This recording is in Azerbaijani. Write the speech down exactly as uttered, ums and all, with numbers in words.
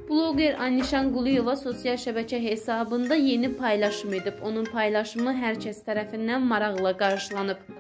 Bloger Aynişan sosial şəbəkə hesabında yeni paylaşım edib. Onun paylaşımı hər kəs tərəfindən maraqla qarşılanıb.